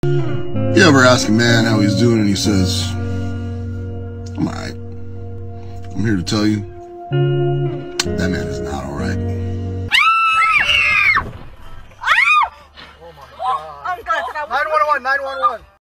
You ever ask a man how he's doing and he says, I'm alright. I'm here to tell you, that man is not alright. Oh my God. 911, 911.